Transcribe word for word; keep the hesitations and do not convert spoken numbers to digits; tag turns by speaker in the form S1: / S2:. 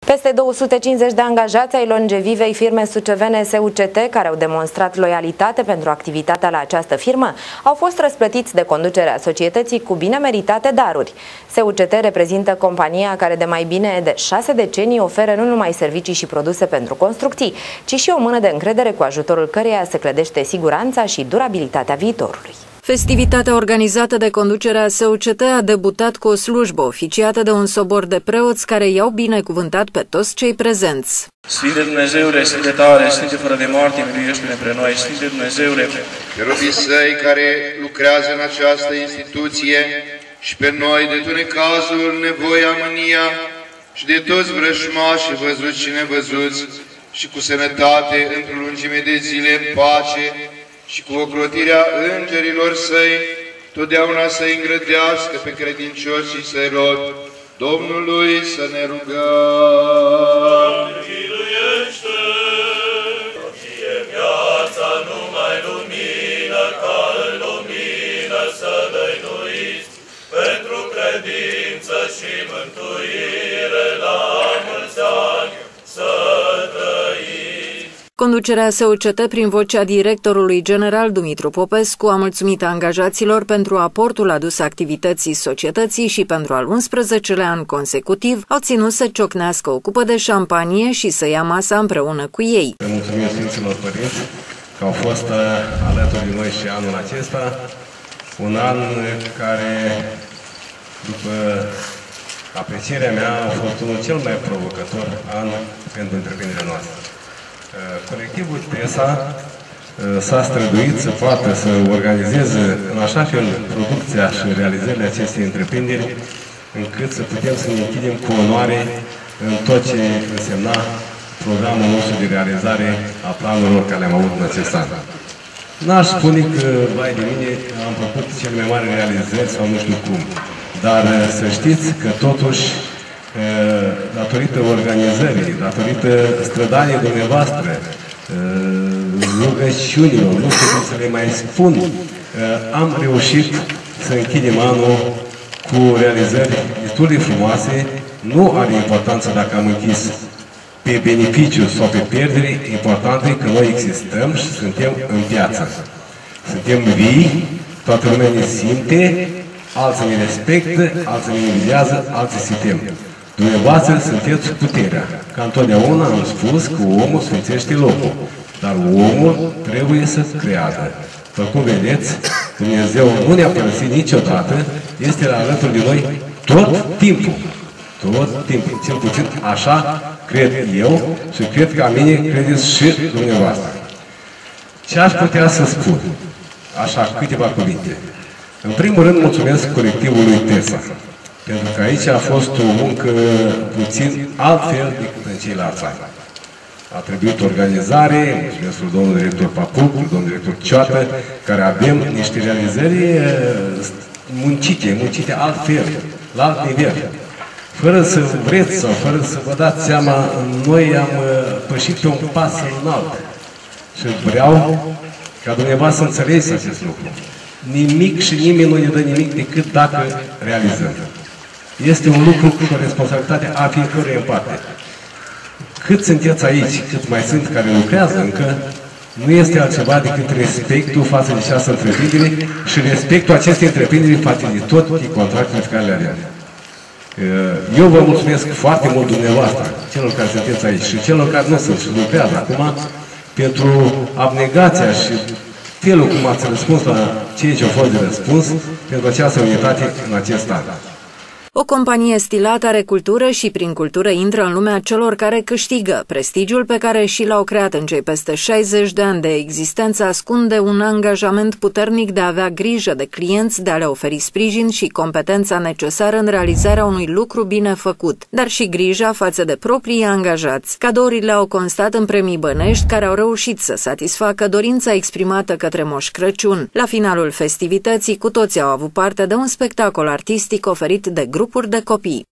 S1: Peste două sute cincizeci de angajați ai longevivei firme sucevene S U C T, care au demonstrat loialitate pentru activitatea la această firmă, au fost răsplătiți de conducerea societății cu bine meritate daruri. S U C T reprezintă compania care de mai bine de șase decenii oferă nu numai servicii și produse pentru construcții, ci și o mână de încredere cu ajutorul căreia se clădește siguranța și durabilitatea viitorului.
S2: Festivitatea organizată de conducerea S U C T a debutat cu o slujbă oficiată de un sobor de preoți care i-au binecuvântat pe toți cei prezenți.
S3: Sfinte Dumnezeule, Sfinte tare, Sfinte fără de moarte, miluiește-ne pre noi, Sfinte Dumnezeule,
S4: pe robii săi care lucrează în această instituție și pe noi de tu necazul, nevoia, mânia și de toți vrăjmașii văzuți și nevăzuți și cu sănătate într-o lungime de zile în pace și cu ocrotirea îngerilor săi, totdeauna să-i îngrădească pe credincioși și să-i rog Domnului să ne rugăm.
S5: Miluiește! Ție viața numai lumină, ca în lumină să dăinuiți, pentru credință și mântuire la mulți ani să trăiți.
S2: Conducerea S U C T, prin vocea directorului general Dumitru Popescu, a mulțumit angajaților pentru aportul adus activității societății și pentru al unsprezecelea an consecutiv au ținut să ciocnească o cupă de șampanie și să ia masa împreună cu ei.
S6: Le mulțumim Sfinților Părinți că au fost alături de noi și anul acesta, un an care, după aprecierea mea, a fost unul cel mai provocător an pentru întreprinderea noastră. Colectivul TESA s-a străduit să poată să organizeze în așa fel producția și realizările acestei întreprinderi, încât să putem să ne închidem cu onoare în tot ce însemna programul nostru de realizare a planurilor care le-am avut în acest an. N-aș spune că, vai de mine, am făcut cele mai mari realizări sau nu știu cum, dar să știți că totuși, datorită organizării, datorită strădaniei dumneavoastră, rugăciunilor, nu știu cum să le mai spun, am reușit să închidem anul cu realizări destul de frumoase. Nu are importanță dacă am închis pe beneficiu sau pe pierdere, important e că noi existăm și suntem în piață. Suntem vii, toată lumea ne simte, alții ne respectă, alții ne invidiază, alții se tem. Dumneavoastră sunteți puterea. Ca întotdeauna am spus că omul sfințește locul, dar omul trebuie să creadă. După cum vedeți, Dumnezeu nu ne-a părăsit niciodată, este la alături de noi tot timpul. Tot timpul. Cel puțin așa cred eu și cred că a mine credeți și dumneavoastră. Ce aș putea să spun? Așa, câteva cuvinte. În primul rând, mulțumesc colectivului TESA, pentru că aici a fost o muncă puțin altfel decât în ceilalți ani. A trebuit organizare, mulțumesc lui domnul director Papuc, domnul director Cioată, care avem niște realizări muncite, muncite altfel, la alt nivel. Fără să vreți sau fără să vă dați seama, noi am pășit pe un pas înalt. Și vreau ca dumneavoastră să înțelegeți acest lucru. Nimic și nimeni nu ne dă nimic decât dacă realizăm. Este un lucru cu responsabilitatea a fiecăruia în parte. Cât sunteți aici, cât mai sunt care lucrează încă, nu este altceva decât respectul față de această întreprindere și respectul acestei întreprinderi față de toate contractele pe care le avem. Eu vă mulțumesc foarte mult dumneavoastră, celor care sunteți aici și celor care nu sunt și lucrează acum, pentru abnegația și felul cum ați răspuns la ceea ce au fost de răspuns pentru această unitate în acest an.
S2: O companie stilată are cultură și prin cultură intră în lumea celor care câștigă. Prestigiul pe care și l-au creat în cei peste șaizeci de ani de existență ascunde un angajament puternic de a avea grijă de clienți, de a le oferi sprijin și competența necesară în realizarea unui lucru bine făcut, dar și grija față de proprii angajați. Cadourile au constat în premii bănești care au reușit să satisfacă dorința exprimată către Moș Crăciun. La finalul festivității, cu toții au avut parte de un spectacol artistic oferit de grupuri de copii.